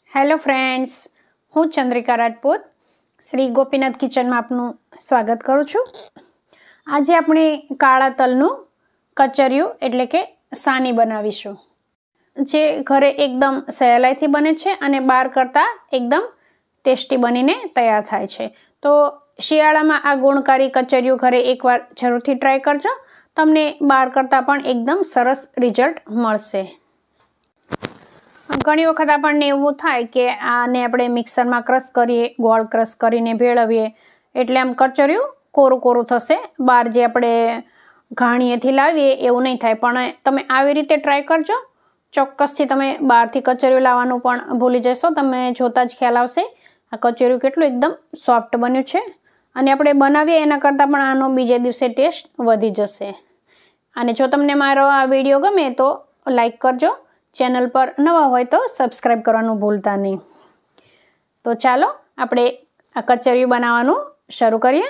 Hello friends, હું ચંદ્રિકા રાજપૂત શ્રી ગોપીનાથ કિચનમાં આપનું સ્વાગત કરું છું। આજે આપણે કાળા તલનું કચરિયું એટલે કે સાની બનાવીશું, જે ઘરે એકદમ સહેલાઈથી બને છે અને બહાર કરતાં એકદમ ટેસ્ટી બનીને તૈયાર થાય છે। તો શિયાળામાં આ ગુણકારી કચરિયું ઘરે એકવાર જરૂરથી ટ્રાય કરજો, તમને બહાર કરતાં પણ એકદમ સરસ રિઝલ્ટ મળશે। ઘણી વખત આપણને એવું થાય કે આને આપણે મિક્સરમાં ક્રશ કરીએ, ગોળ ક્રશ કરીને ભેળવીએ એટલે આમ કચરિયું કોરું કોરું થશે, બહાર જે આપણે ઘાણીએથી લાવીએ એવું નહીં થાય। પણ તમે આવી રીતે ટ્રાય કરજો, ચોક્કસથી તમે બહારથી કચરિયું લાવવાનું પણ ભૂલી જશો। તમને જોતાં જ ખ્યાલ આવશે આ કચરિયું કેટલું એકદમ સોફ્ટ બન્યું છે, અને આપણે બનાવીએ એના કરતાં પણ આનો બીજે દિવસે ટેસ્ટ વધી જશે। અને જો તમને મારો આ વિડીયો ગમે તો લાઈક કરજો, ચેનલ પર નવા હોય તો સબસ્ક્રાઈબ કરવાનું ભૂલતા નહીં। તો ચાલો આપણે આ કચરિયું બનાવવાનું શરૂ કરીએ।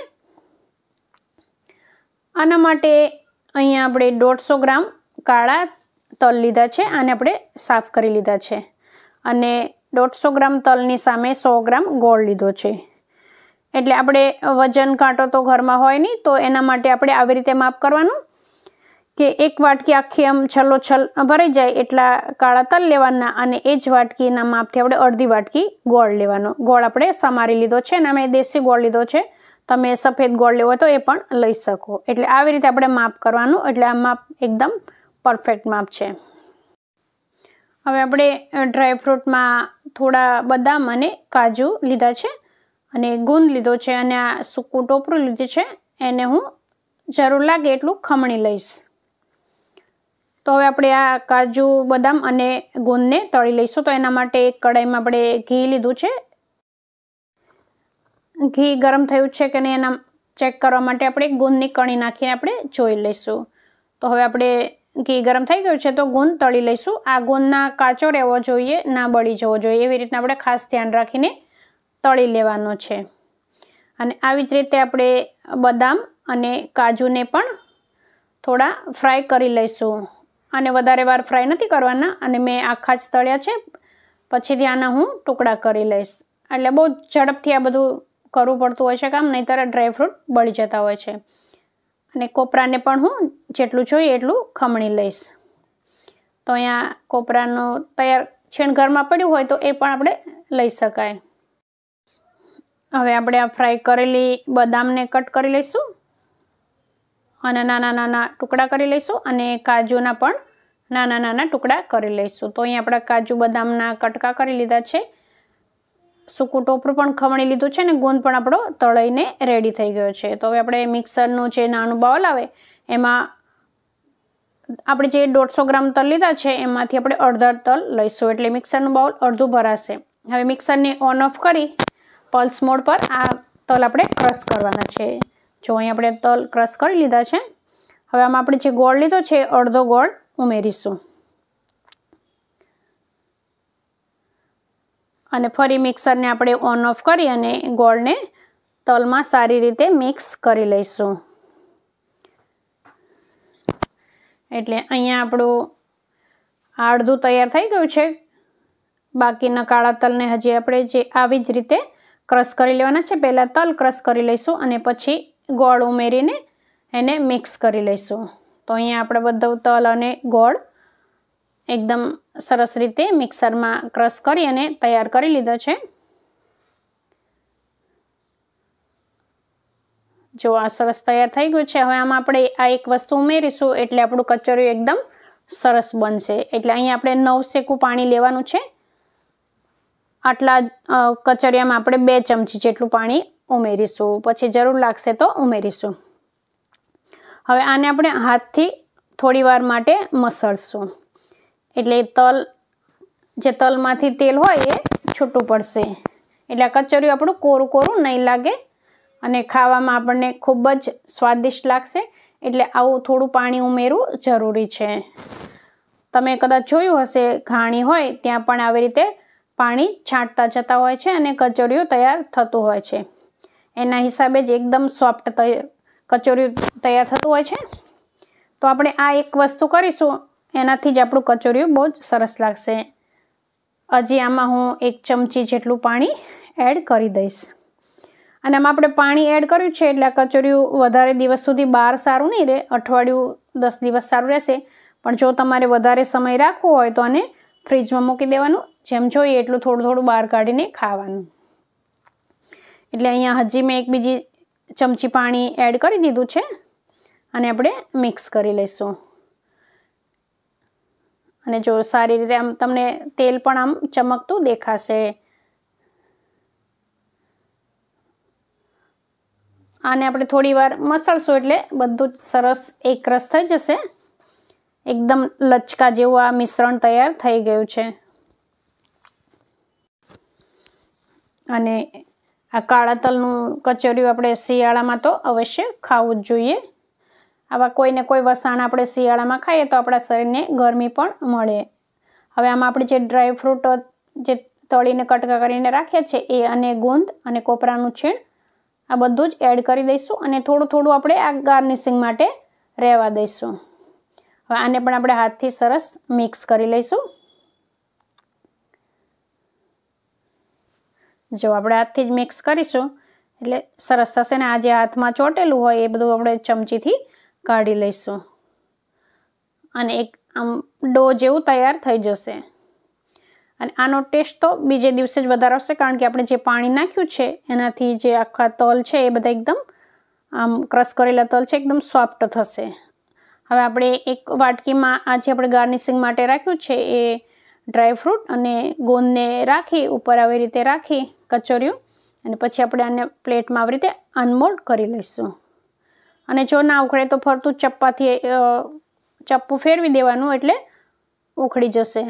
આના માટે અહીંયા આપણે 150 ગ્રામ કાળા તલ લીધા છે, આને આપણે સાફ કરી લીધા છે, અને 150 ગ્રામ તલની સામે 100 ગ્રામ ગોળ લીધો છે। એટલે આપણે વજન કાંટો તો ઘરમાં હોય નહીં, તો એના માટે આપણે આવી રીતે માપ કરવાનું કે એક વાટકી આખી આમ છલોછલ ભરાઈ જાય એટલા કાળા તલ લેવાના, અને એ જ વાટકીના માપથી આપણે અડધી વાટકી ગોળ લેવાનો। ગોળ આપણે સમારી લીધો છે, અને અમે દેશી ગોળ લીધો છે, તમે સફેદ ગોળ લેવો તો એ પણ લઈ શકો। એટલે આવી રીતે આપણે માપ કરવાનું, એટલે આ માપ એકદમ પરફેક્ટ માપ છે। હવે આપણે ડ્રાયફ્રૂટમાં થોડા બદામ અને કાજુ લીધા છે, અને ગુંદ લીધો છે, અને આ સૂકું ટોપરું લીધું છે, એને હું જરૂર લાગે એટલું ખમણી લઈશ। તો હવે આપણે આ કાજુ બદામ અને ગુંદને તળી લઈશું। તો એના માટે એક કઢાઈમાં આપણે ઘી લીધું છે, ઘી ગરમ થયું છે કે નહીં એના ચેક કરવા માટે આપણે ગુંદની કણી નાખીને આપણે જોઈ લઈશું। તો હવે આપણે ઘી ગરમ થઈ ગયું છે તો ગુંદ તળી લઈશું। આ ગુંદના કાચો રહેવો જોઈએ, ના બળી જવો જોઈએ, એવી રીતના આપણે ખાસ ધ્યાન રાખીને તળી લેવાનો છે। અને આવી જ રીતે આપણે બદામ અને કાજુને પણ થોડા ફ્રાય કરી લઈશું, અને વધારે વાર ફ્રાય નથી કરવાના, અને મેં આખા જ તળ્યા છે, પછીથી આના હું ટુકડા કરી લઈશ। એટલે બહુ ઝડપથી આ બધું કરવું પડતું હોય છે કામ, નહીંતર ડ્રાયફ્રૂટ બળી જતા હોય છે। અને કોપરાને પણ હું જેટલું જોઈએ એટલું ખમણી લઈશ। તો અહીંયા કોપરાનું તૈયાર છીણ ઘરમાં પડ્યું હોય તો એ પણ આપણે લઈ શકાય। હવે આપણે આ ફ્રાય કરેલી બદામને કટ કરી લઈશું, અને નાના નાના ટુકડા કરી લઈશું, અને કાજુના પણ નાના નાના ટુકડા કરી લઈશું। તો અહીંયા આપણે કાજુ બદામના કટકા કરી લીધા છે, સૂકું ટોપરું પણ ખમણી લીધું છે, અને ગુંદ પણ આપણો તળાઈને રેડી થઈ ગયો છે। તો હવે આપણે મિક્સરનું જે નાનું બાઉલ આવે એમાં આપણે જે 150 ગ્રામ તલ લીધા છે એમાંથી આપણે અડધા તલ લઈશું, એટલે મિક્સરનું બાઉલ અડધું ભરાશે। હવે મિક્સરને ઓન ઓફ કરી પલ્સ મોડ પર આ તલ આપણે ક્રશ કરવાના છે। જો અહીં આપણે તલ ક્રશ કરી લીધા છે। હવે આમાં આપણે જે ગોળ લીધો છે અડધો ગોળ ઉમેરીશું, અને ફરી મિક્સરને આપણે ઓન ઓફ કરી અને ગોળને તલમાં સારી રીતે મિક્સ કરી લઈશું। એટલે અહીંયા આપણું અડધું તૈયાર થઈ ગયું છે, બાકીના કાળા તલને હજી આપણે જે આવી જ રીતે ક્રશ કરી લેવાના છે। પહેલાં તલ ક્રશ કરી લઈશું અને પછી ગોળ ઉમેરીને એને મિક્સ કરી લઈશું। તો અહીંયા આપણે બધું તલ અને ગોળ એકદમ સરસ રીતે મિક્સરમાં ક્રશ કરી અને તૈયાર કરી લીધો છે। જો આ સરસ તૈયાર થઈ ગયું છે। હવે આમાં આપણે આ એક વસ્તુ ઉમેરીશું એટલે આપણું કચરિયું એકદમ સરસ બનશે। એટલે અહીંયા આપણે 9 સેકું પાણી લેવાનું છે। આટલા કચરિયામાં આપણે 2 ચમચી જેટલું પાણી ઉમેરીશું, પછી જરૂર લાગશે તો ઉમેરીશું। હવે આને આપણે હાથથી થોડી વાર માટે મસળશું, એટલે જે તલમાંથી તેલ હોય એ છૂટું પડશે, એટલે આ કચરિયું આપણું કોરું કોરું નહીં લાગે, અને ખાવામાં આપણને ખૂબ જ સ્વાદિષ્ટ લાગશે। એટલે આવું થોડું પાણી ઉમેરવું જરૂરી છે। તમે કદાચ જોયું હશે ઘાણી હોય ત્યાં પણ આવી રીતે પાણી છાંટતા જતા હોય છે, અને કચરિયું તૈયાર થતું હોય છે। એના હિસાબે જ એકદમ સોફ્ટ કચરિયું તૈયાર થતું હોય છે। તો આપણે આ એક વસ્તુ કરીશું, એનાથી જ આપણું કચરિયું બહુ જ સરસ લાગશે। હજી આમાં હું 1 ચમચી જેટલું પાણી એડ કરી દઈશ. અને આમાં આપણે પાણી એડ કર્યું છે એટલે આ કચોરિયું વધારે દિવસ સુધી બહાર સારું નહીં રહે, અઠવાડિયું 10 દિવસ સારું રહેશે. પણ જો તમારે વધારે સમય રાખવો હોય તો આને ફ્રીજમાં મૂકી દેવાનું. જેમ જોઈએ એટલું થોડું થોડું બહાર કાઢીને ખાવાનું. એટલે અહીંયા હજી મેં 1 બીજી ચમચી પાણી એડ કરી દીધું છે અને આપણે મિક્સ કરી લઈશું. અને જો સારી રીતે આમ તમને તેલ પણ આમ ચમકતું દેખાશે. આને આપણે થોડી વાર મસળશું એટલે બધું જ સરસ એકરસ થઈ જશે. એકદમ લચકા જેવું આ મિશ્રણ તૈયાર થઈ ગયું છે. અને આ કાળા તલનું કચોરિયું આપણે શિયાળામાં તો અવશ્ય ખાવું જ જોઈએ. આવા કોઈને કોઈ વસાણ આપણે શિયાળામાં ખાઈએ તો આપણા શરીરને ગરમી પણ મળે. હવે આમાં આપણે જે ડ્રાય ફ્રૂટ જે તળીને કટકા કરીને રાખ્યા છે એ અને ગુંદ અને કોપરાનું છીણ આ બધું જ એડ કરી દઈશું અને થોડું થોડું આપણે આ ગાર્નિશિંગ માટે રહેવા દઈશું. હવે આને પણ આપણે હાથથી સરસ મિક્સ કરી લઈશું. જો આપણે હાથથી જ મિક્સ કરીશું એટલે સરસ થશે ને આ જે હાથમાં ચોટેલું હોય એ બધું આપણે ચમચીથી કાઢી લઈશું અને એક આમ ડો જેવું તૈયાર થઈ જશે. અને આનો ટેસ્ટ તો બીજે દિવસે જ વધારે આવશે કારણ કે આપણે જે પાણી નાખ્યું છે એનાથી જે આખા તલ છે એ બધા એકદમ આમ ક્રશ કરેલા તલ છે એકદમ સોફ્ટ થશે. હવે આપણે એક વાટકીમાં આ જે આપણે ગાર્નિશિંગ માટે રાખ્યું છે એ ડ્રાયફ્રૂટ અને ગોંદને રાખી ઉપર આવી રીતે રાખી કચોરિયું અને પછી આપણે આને પ્લેટમાં આવી રીતે અનમોલ્ડ કરી લઈશું. અને જો ના ઉખડે તો ફરતું ચપ્પુ ફેરવી દેવાનું એટલે ઉખડી જશે.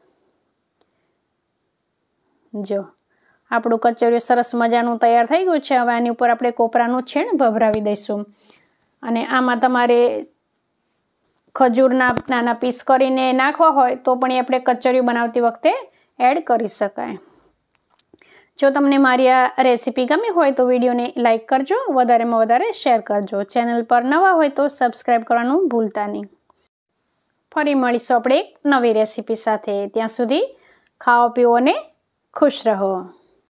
જો આપણું કચોરિયું સરસ મજાનું તૈયાર થઈ ગયું છે. હવે આની ઉપર આપણે કોપરાનું છીણ ભભરાવી દઈશું અને આમાં તમારે ખજૂરના નાના પીસ કરીને નાખવા હોય તો પણ એ આપણે કચોરિયું બનાવતી વખતે એડ કરી શકાય. જો તમને મારી આ રેસીપી ગમી હોય તો વિડીયોને લાઇક કરજો, વધારેમાં વધારે શેર કરજો. ચેનલ પર નવા હોય તો સબસ્ક્રાઈબ કરવાનું ભૂલતા નહીં. ફરી મળીશું આપણે એક નવી રેસીપી સાથે. ત્યાં સુધી ખાઓ પીઓ અને ખુશ રહો.